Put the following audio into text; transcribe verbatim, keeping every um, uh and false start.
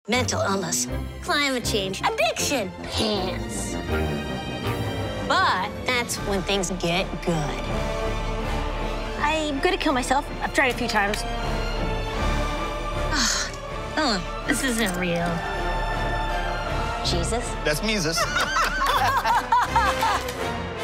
mental illness, climate change, addiction, pants. But that's when things get good. I'm gonna kill myself. I've tried a few times. Oh, this isn't real. Jesus? That's Mises.